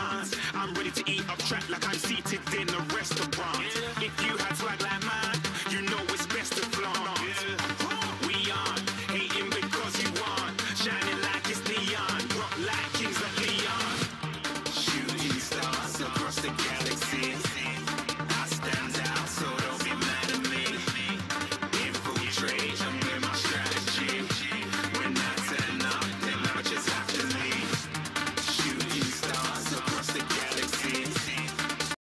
dance. I'm ready to eat up track like